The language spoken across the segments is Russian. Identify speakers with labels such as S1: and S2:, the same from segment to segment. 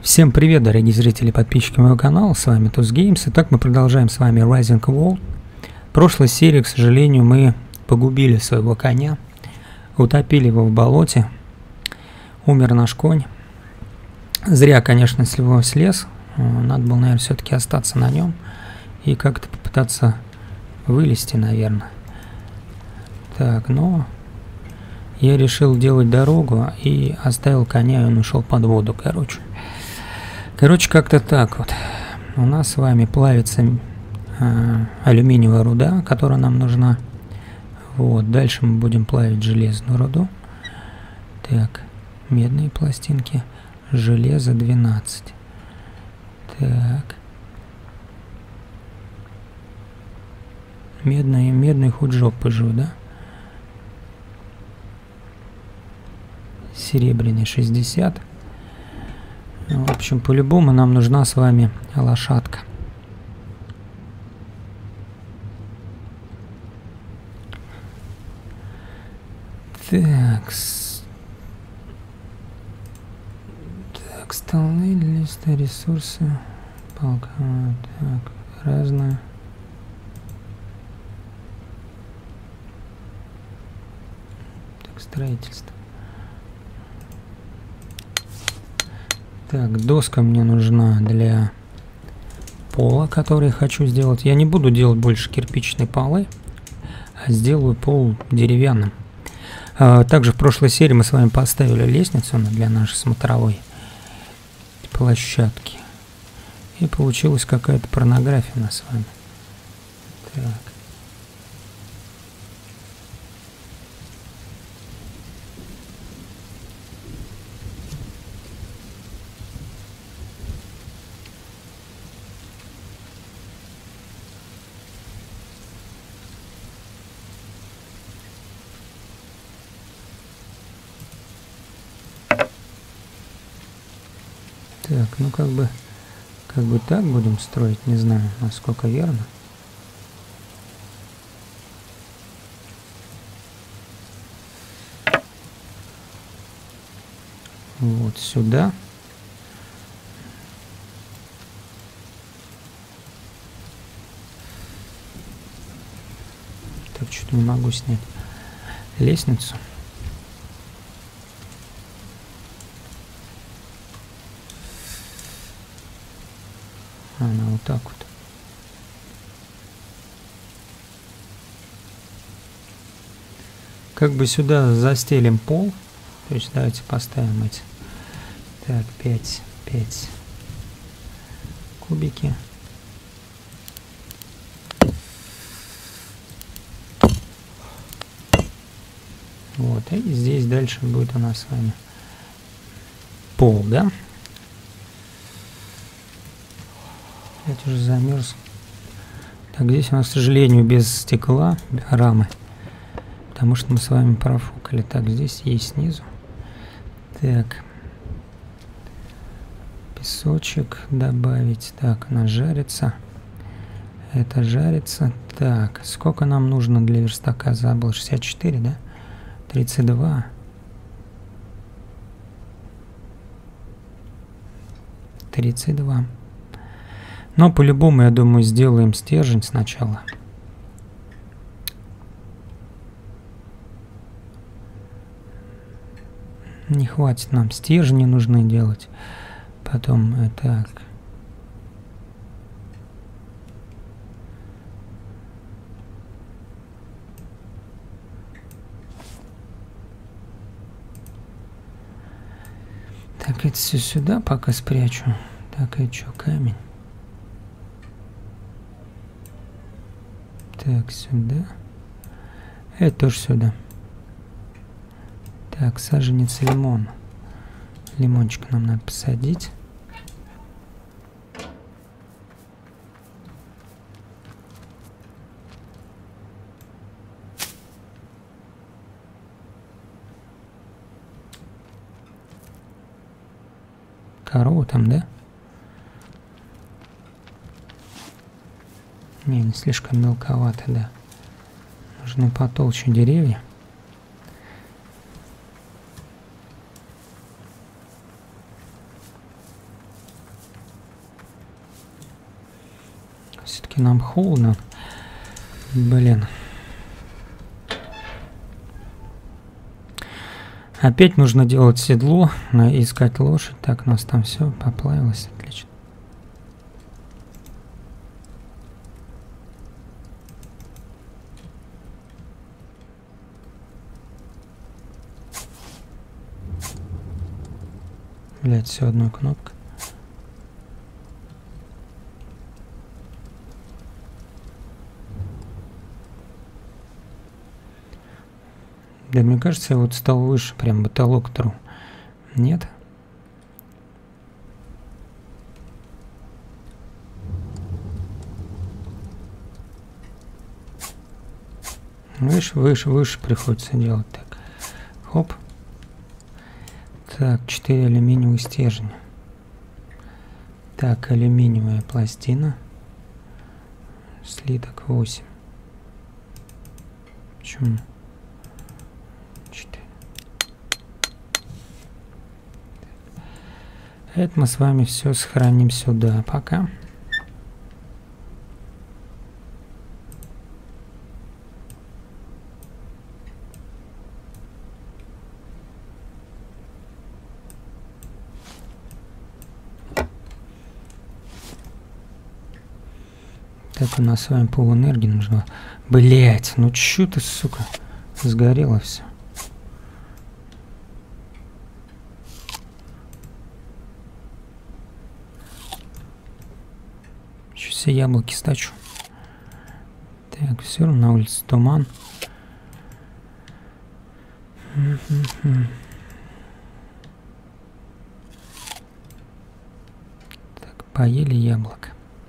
S1: Всем привет, дорогие зрители и подписчики моего канала, с вами Туз Геймс. Итак, мы продолжаем с вами Rising Wall. В прошлой серии, к сожалению, мы погубили своего коня, утопили его в болоте, умер наш конь. Зря, конечно, с него слез, надо было, наверное, все-таки остаться на нем и как-то попытаться вылезти, наверное. Так, но я решил делать дорогу и оставил коня, и он ушел под воду, Короче, как-то так вот. У нас с вами плавится алюминиевая руда, которая нам нужна. Вот, дальше мы будем плавить железную руду. Так, медные пластинки, железо 12. Так. Медный хоть жопы жуй, да? Серебряный 60. В общем, по-любому нам нужна с вами лошадка. Так, столы, листы, ресурсы, палка, так, разное. Так, строительство. Так, доска мне нужна для пола, который я хочу сделать. Я не буду делать больше кирпичные полы, а сделаю пол деревянным. Также в прошлой серии мы с вами поставили лестницу для нашей смотровой площадки. И получилась какая-то порнография у нас с вами. Так. Так, ну как бы так будем строить, не знаю, насколько верно. Вот сюда. Так, что-то не могу снять лестницу. Она вот так вот. Как бы сюда застелим пол. То есть давайте поставим эти. Так, 5 кубики. Вот, и здесь дальше будет у нас с вами пол, да? Я уже замерз. Так, здесь у нас, к сожалению, без стекла рамы, потому что мы с вами профукали. Так, здесь есть снизу. Так, песочек добавить. Так, она жарится. Это жарится. Так, сколько нам нужно для верстака? Забыл, 64, да? 32. 32. Но по-любому, я думаю, сделаем стержень сначала. Не хватит нам, стержни нужны делать. Потом, так. Так, это все сюда пока спрячу. Так, и что, камень? Так, сюда. Это тоже сюда. Так, саженец лимон. Лимончик нам надо посадить. Корова там, да? Не слишком мелковато, да. Нужны потолще деревья. Все-таки нам холодно. Блин. Опять нужно делать седло, искать лошадь. Так, у нас там все поплавилось. Отлично. Блять, все одной кнопкой. Да, мне кажется, я вот стал выше, прям потолок тру. Нет? Выше приходится делать. Так, хоп. Так, 4 алюминиевых стержня. Так, алюминиевая пластина. Слиток 8. Почему? 4. Это мы с вами все сохраним сюда пока. Так, у нас с вами пол энергии нужно. Блять, ну чё ты, сука, сгорело все. Еще все яблоки стачу. Так, все равно на улице туман. Так, поели яблоко.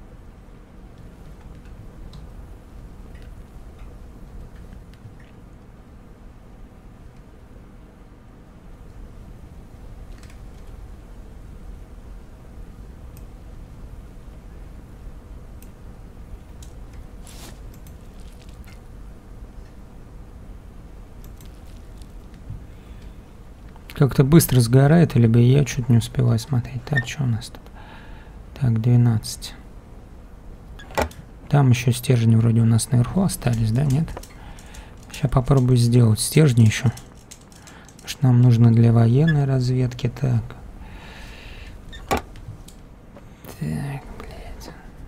S1: Как-то быстро сгорает, либо я чуть не успеваю смотреть. Так, что у нас тут? Так, 12. Там еще стержни вроде у нас наверху остались, да, нет? Сейчас попробую сделать стержни еще. Потому что нам нужно для военной разведки. Так. Так, блядь.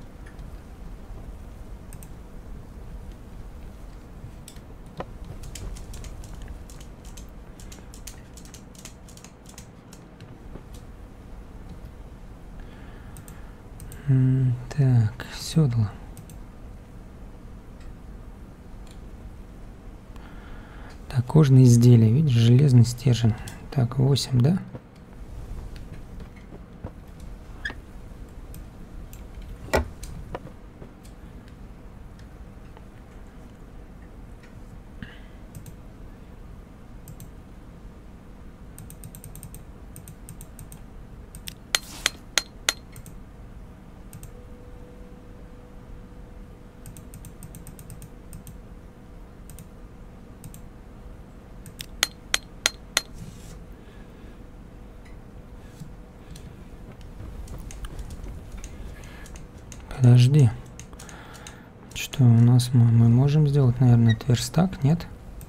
S1: Так, седло. Так, кожные изделия, видишь, железный стержень. Так, 8, да? Подожди. Что у нас мы можем сделать, наверное, верстак, нет?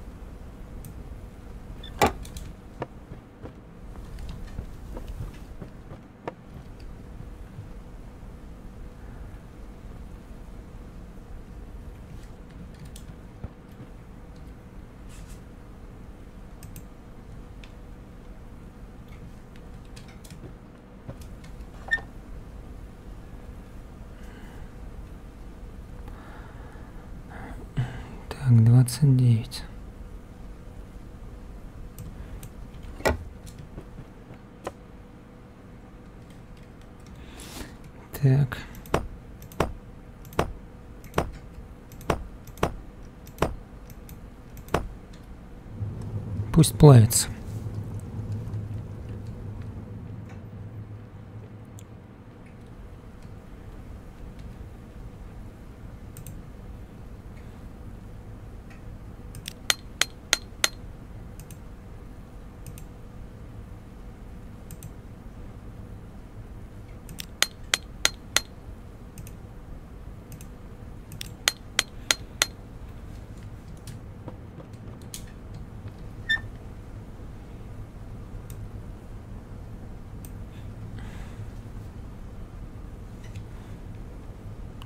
S1: Так, 29. Так. Пусть плавится.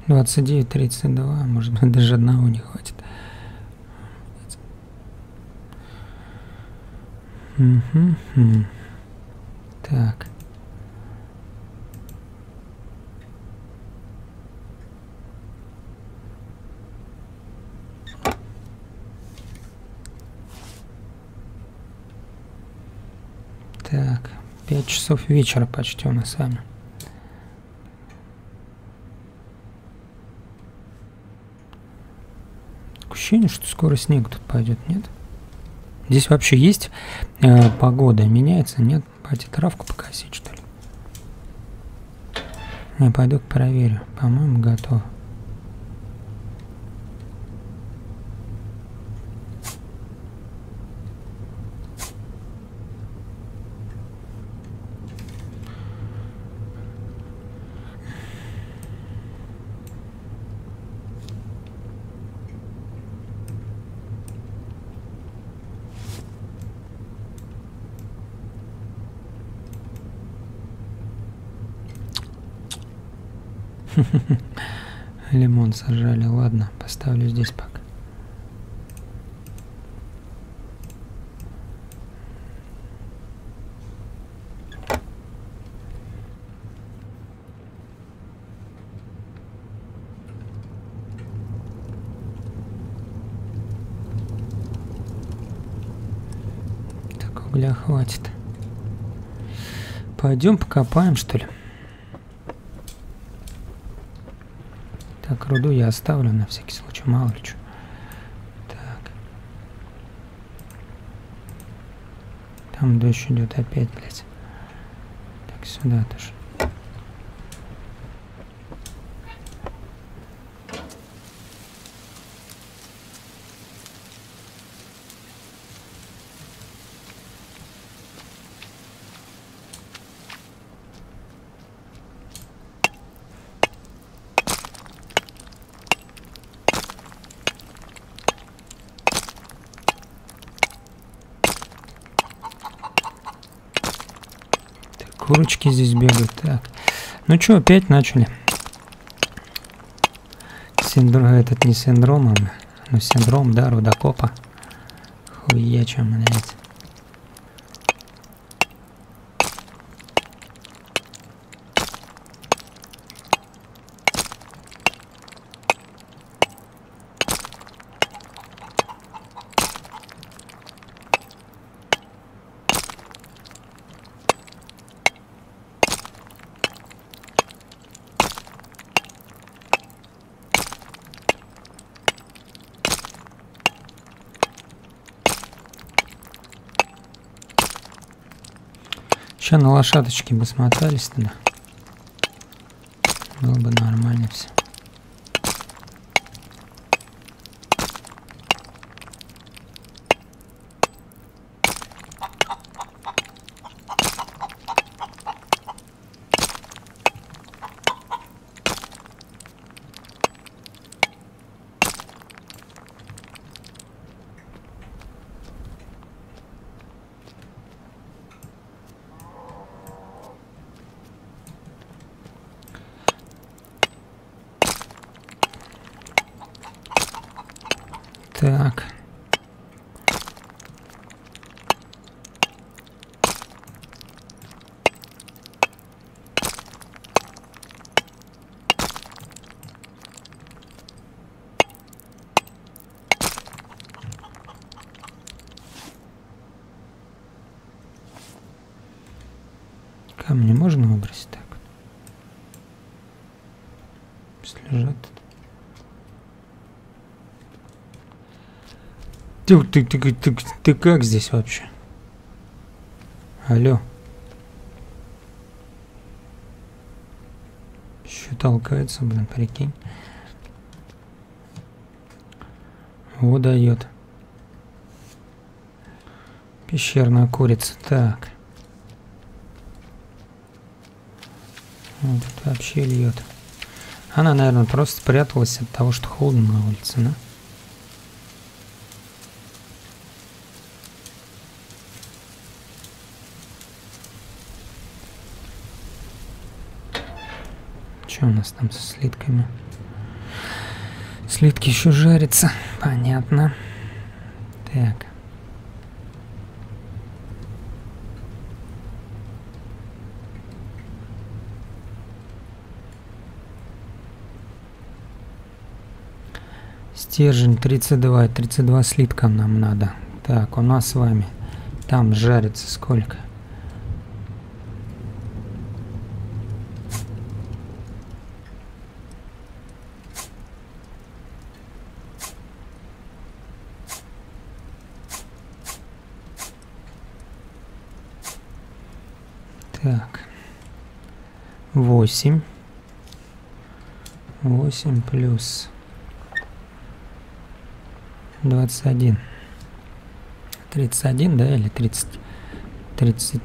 S1: 29-32, может быть, даже одного не хватит. Так. Так, 5 часов вечера почти у нас с вами. Ощущение, что скоро снег тут пойдет, нет? Здесь вообще есть погода? Меняется? Нет? Пойти травку покосить, что ли? Я пойду проверю. По-моему, готово. Лимон сажали. Ладно, поставлю здесь пока. Так, угля хватит. Пойдем покопаем, что ли? Так, руду я оставлю на всякий случай, мало ли что. Так. Там дождь идет опять, блядь. Так, сюда тоже. Курочки здесь бегают. Так. Ну что, опять начали. Синдром, этот не синдром, но синдром, да, рудокопа. Хуячем, блядь. Сейчас на лошадочке бы смотались тогда. Было бы нормально все. Так. Камни можно выбросить так? Пусть лежат тут. Ты как здесь вообще? Алло. Еще толкается, блин, прикинь. Вот дает. Пещерная курица. Так. Вот тут вообще льет. Она, наверное, просто спряталась от того, что холодно на улице, да? Что у нас там со слитками? слитки еще жарятся. Понятно. Так. Стержень 32. 32 слитка нам надо. Так, у нас с вами там жарится сколько? Так. 8. 8 плюс 21. 31, да, или 30? 30.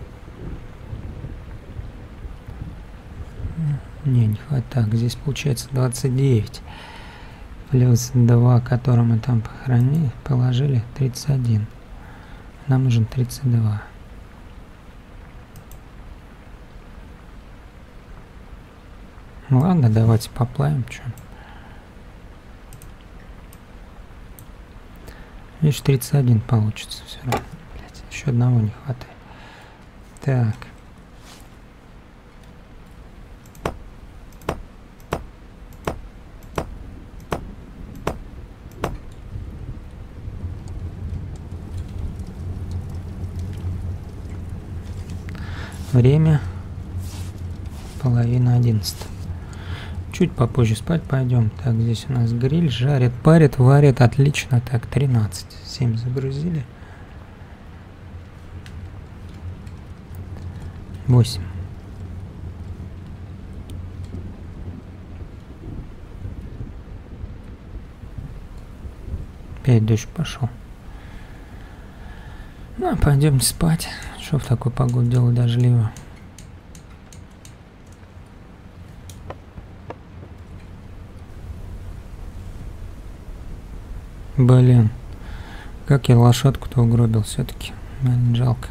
S1: Не хватает. Так, здесь получается 29. Плюс 2, которые мы там похоронили, положили, 31. Нам нужен 32. Ладно, давайте поплавим, что. Видишь, 31 получится все равно. Блять, еще одного не хватает. Так. Время 10:30. Чуть попозже спать пойдем. Так, здесь у нас гриль жарит, парит, варит. Отлично. Так, 13. 7 загрузили. 8. Опять дождь пошел. Ну, пойдемте спать. Что в такую погоду делать дождливо? Блин, как я лошадку-то угробил все-таки. Блин, жалко.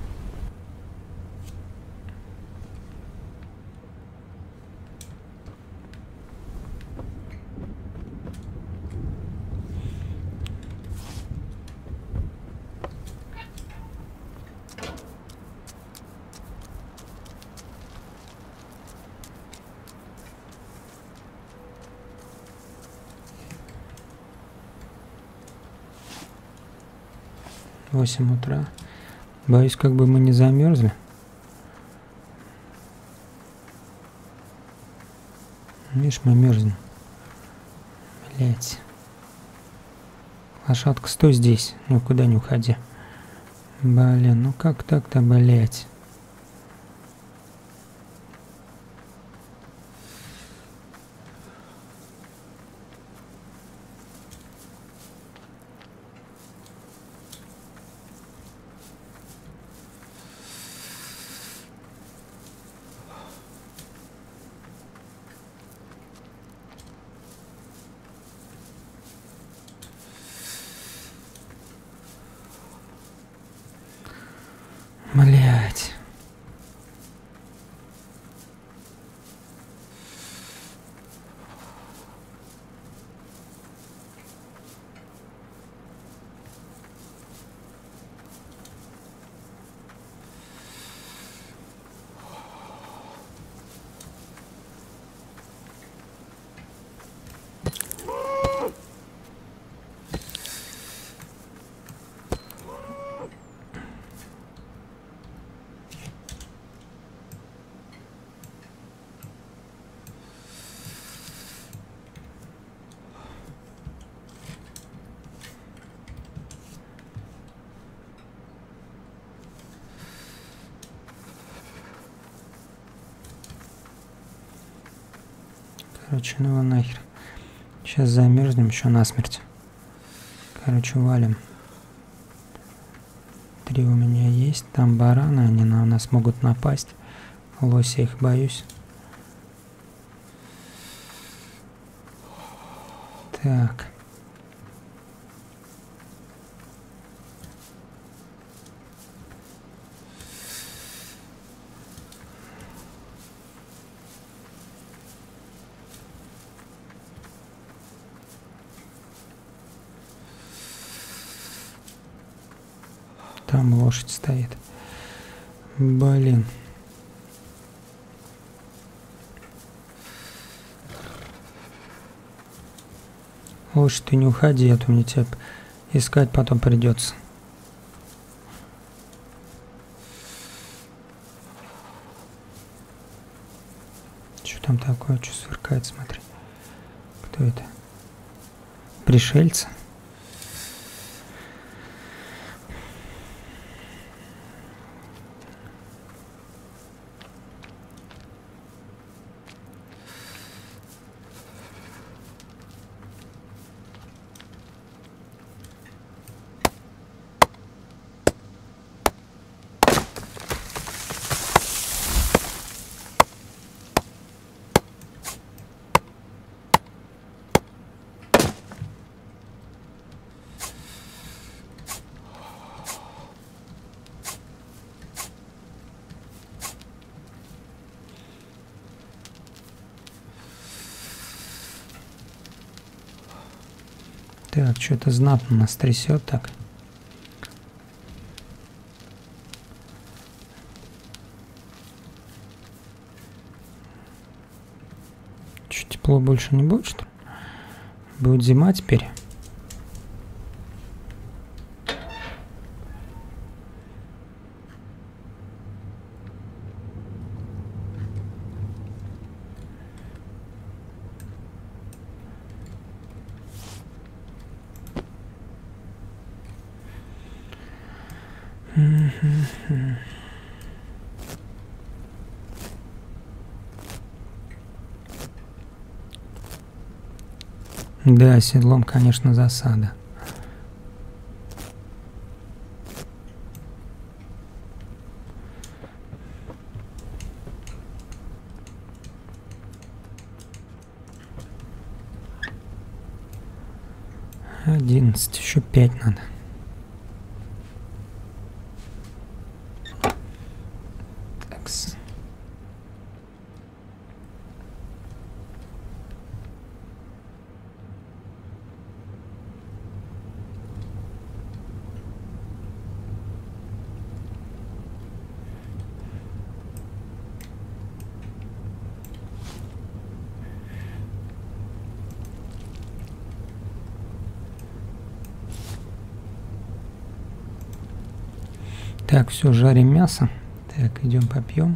S1: В 8 утра. Боюсь, как бы мы не замерзли. Видишь, мы мерзнем. Блять. Лошадка, стой здесь. Никуда не уходи. Блин, ну как так-то, блять? Блять. Короче, ну его нахер. Сейчас замерзнем еще насмерть. Короче, валим. 3 у меня есть. Там бараны, они на нас могут напасть. Лося, их боюсь. Так. Там лошадь стоит. Блин. Лучше ты не уходи, а то мне тебя искать потом придется. Что там такое? Что сверкает, смотри. Кто это? Пришельцы? Так, что-то знатно нас трясет так. Что, тепло больше не будет, что ли? Будет зима теперь. Да, седлом, конечно, засада. Одиннадцать, еще 5 надо. Такс. Так, все, жарим мясо. Так, идем попьем.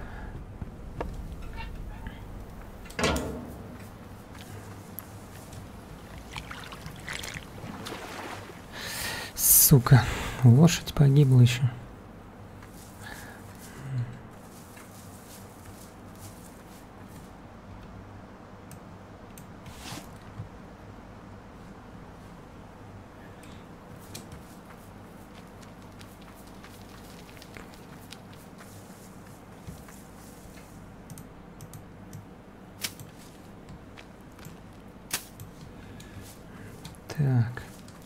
S1: Сука, лошадь погибла еще. Так.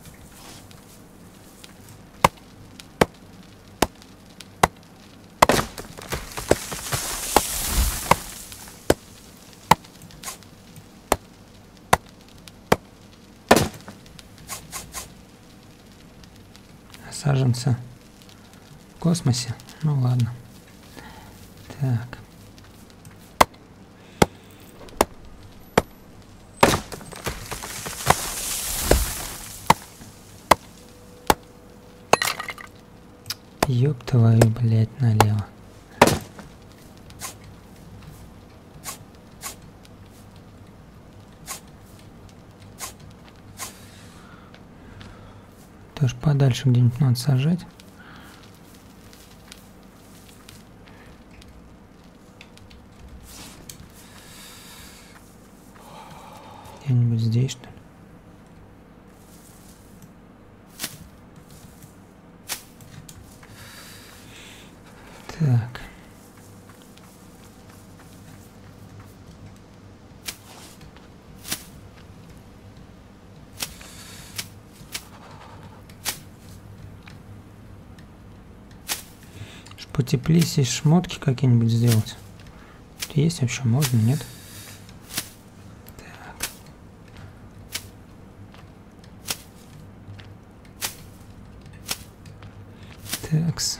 S1: Саженцы в космосе? Ну ладно. Так. Ёб твою, блядь, налево. Тоже подальше где-нибудь надо сажать. Где-нибудь здесь, что ли? Так. Потеплее здесь шмотки какие-нибудь сделать. Есть вообще, можно, нет? Так. Такс.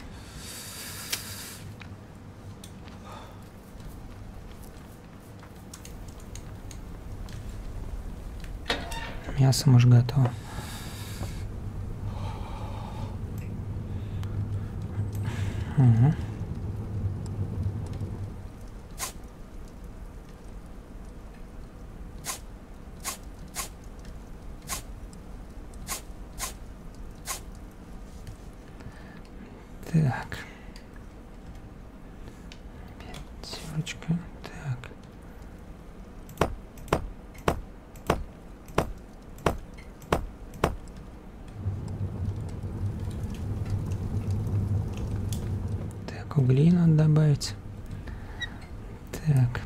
S1: Мясо может готово. Угу. Так. Пятерочка. Так. Так, угли надо добавить. Так.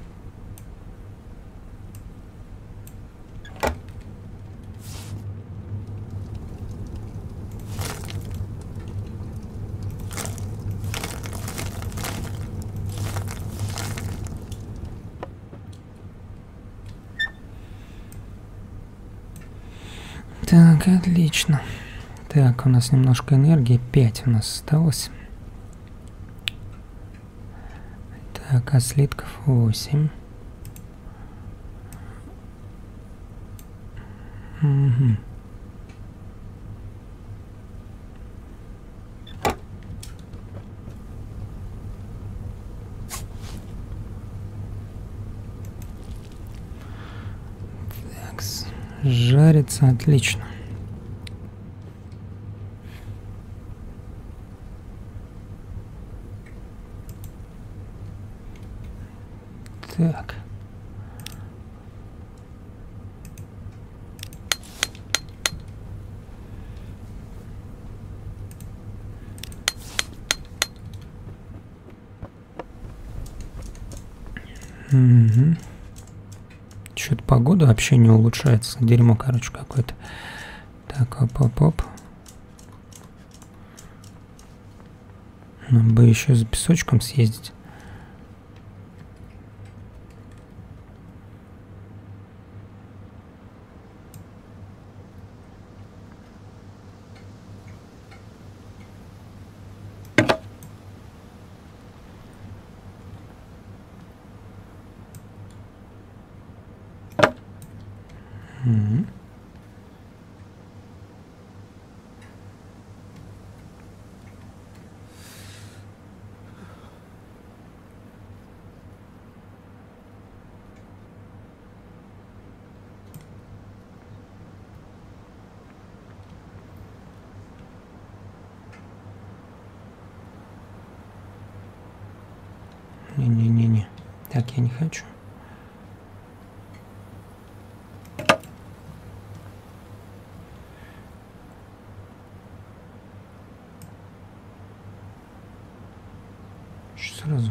S1: Так, отлично. Так, у нас немножко энергии. 5 у нас осталось. Так, а слитков 8. Угу. Так, жарится отлично. Так. Угу. Что-то погода вообще не улучшается. Дерьмо, короче, какое-то. Так, оп-оп-оп. Нам бы еще за песочком съездить. Угу. Не-не-не-не. Так, я не хочу. Что сразу?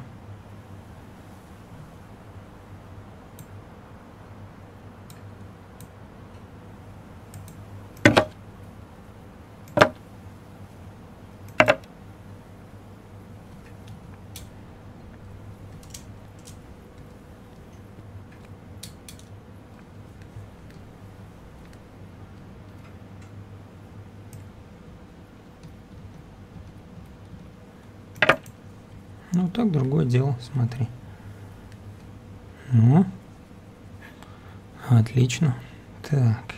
S1: Ну так, другое дело, смотри. Ну, отлично. Так.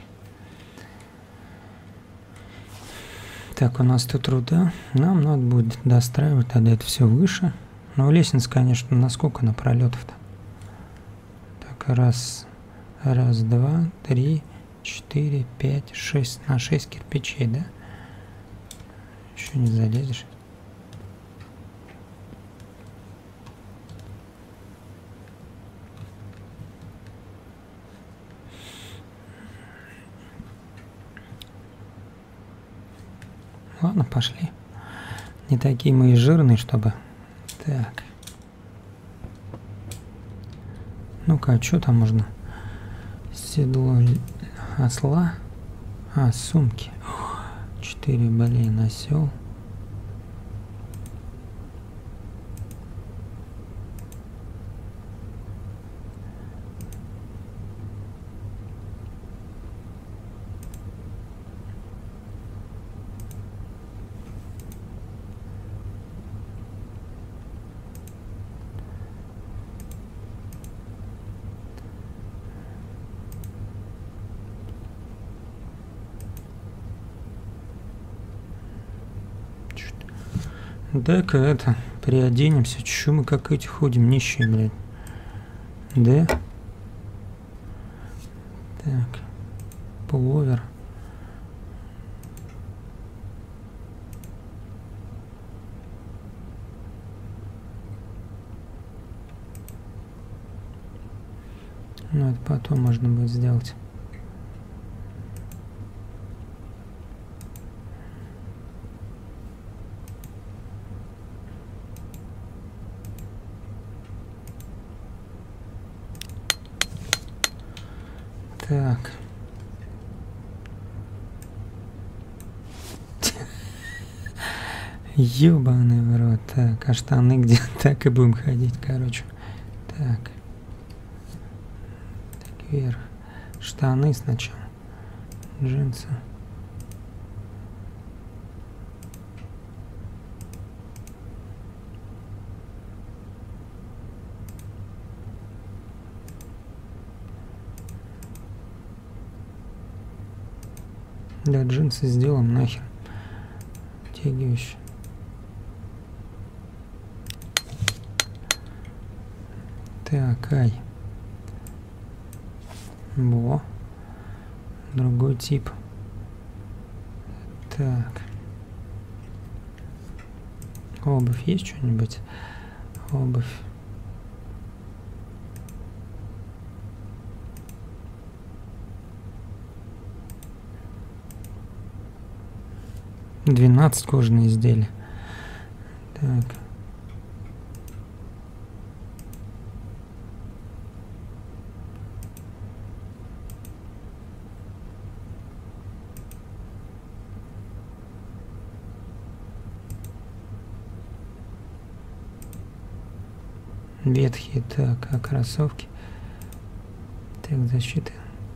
S1: Так, у нас тут руда. Нам надо будет достраивать тогда это все выше. Но лестница, конечно, насколько на пролетов-то? Так, раз, два, 3, 4, 5, 6. На 6 кирпичей, да? Еще не залезешь. Ладно, пошли. Не такие мы и жирные, чтобы... Так. Ну-ка, а что там можно? Седло осла. А, сумки. 4, блин, осел. Так, это, приоденемся. Чё мы как эти ходим, нищие, блядь. Да? Так. Пуловер. Ну, это потом можно будет сделать. Так. Ёбаный в рот. Так, а штаны где? Так и будем ходить, короче. Так. Так, вверх. Штаны сначала. Джинсы. Да, джинсы сделаем нахер. Втягивающие. Так, ай. Во. Другой тип. Так. Обувь есть что-нибудь? Обувь. $12 кожаные изделия. Так. Ветхие, так, а кроссовки? Так, защита.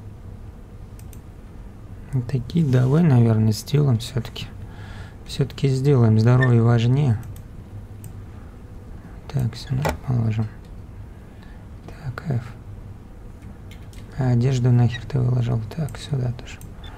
S1: Вот такие давай, наверное, сделаем все-таки. Все-таки сделаем, здоровье важнее. Так, сюда положим. Так, F. А одежду нахер ты выложил? Так, сюда тоже.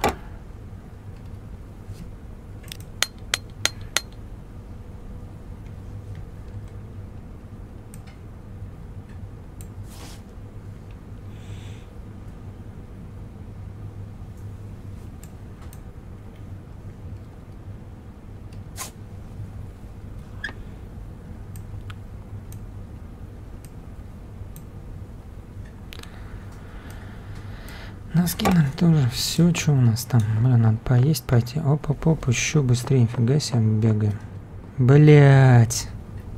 S1: Носки нам тоже. Все, что у нас там? Блин, надо поесть, пойти. Оп-оп-оп, еще быстрее. Нифига себе, мы бегаем. Блять.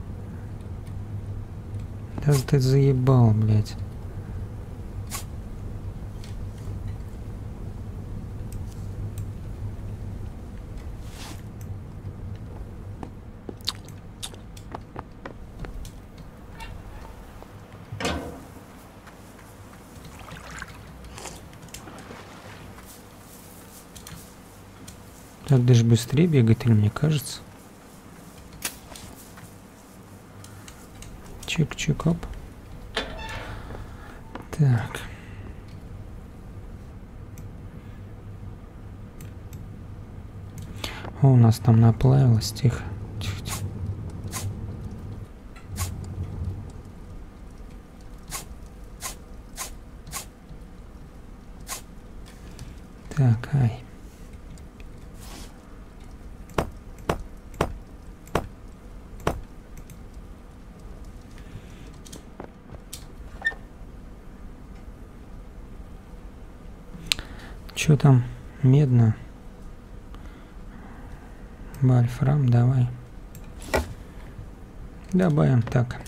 S1: Да ты заебал, блять. Так даже быстрее бегает, или мне кажется? Чик-чик-оп. Так. О, у нас там наплавилось, тихо. Тихо-тихо. Так, ай. Что там? Медно. Вольфрам, давай. Добавим так.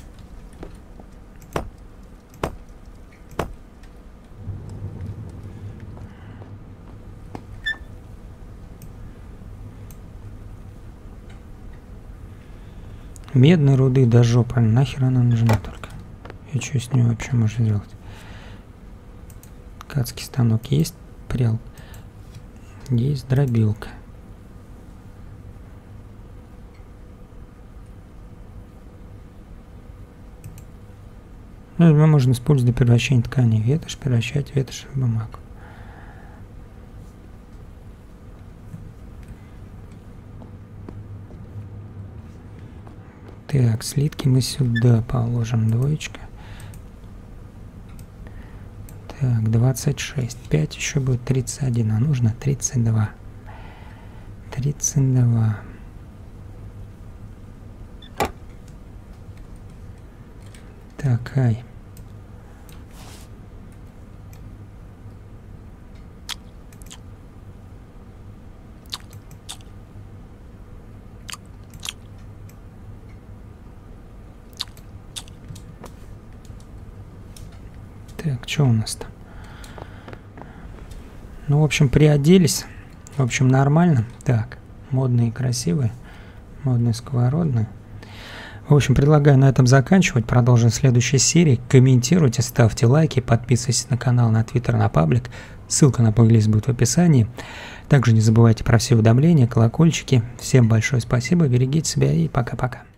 S1: Медной руды до жопы. Нахер она нужна только? И что с ней вообще можно сделать? Ткацкий станок есть? Прялка. Есть дробилка. Ну, его можно использовать для превращения ткани. Ветошь, превращать ветошь в бумагу. Так, слитки мы сюда положим, двоечка. Так, 26. 5 еще будет 31, а нужно 32. 32. Так, ай. Так, что у нас там? Ну, в общем, приоделись. В общем, нормально. Так, модные, красивые. Модные, сковородные. В общем, предлагаю на этом заканчивать. Продолжим в следующей серии. Комментируйте, ставьте лайки, подписывайтесь на канал, на Twitter, на паблик. Ссылка на плейлист будет в описании. Также не забывайте про все уведомления, колокольчики. Всем большое спасибо, берегите себя и пока-пока.